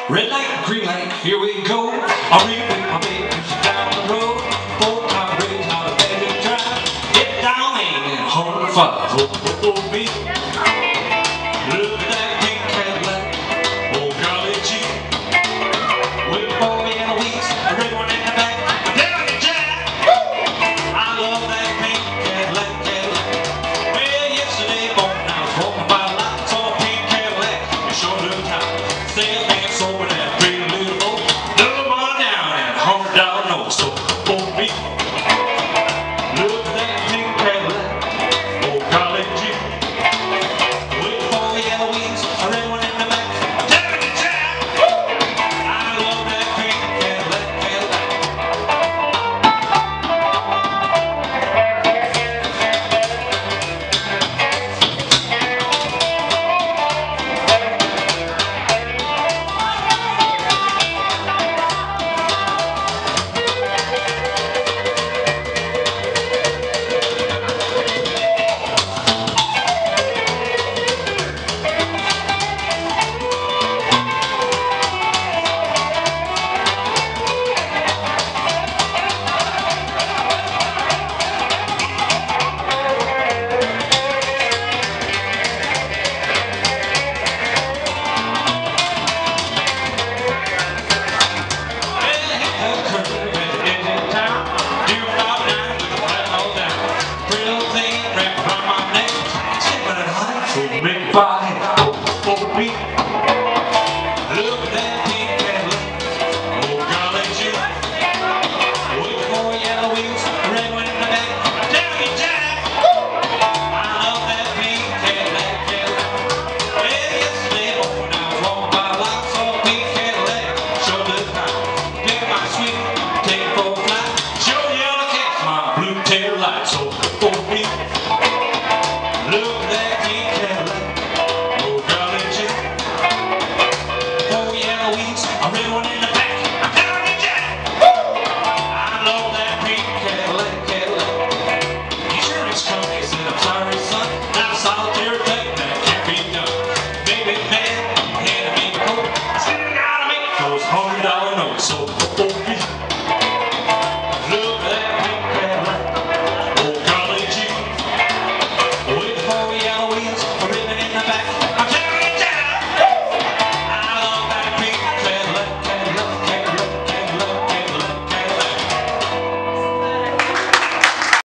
Red light, green light, here we go. I'll read with my baby, she's down the road. Four-car bridge, how to beg and drive. Get down and home to five. Oh, oh, oh, baby.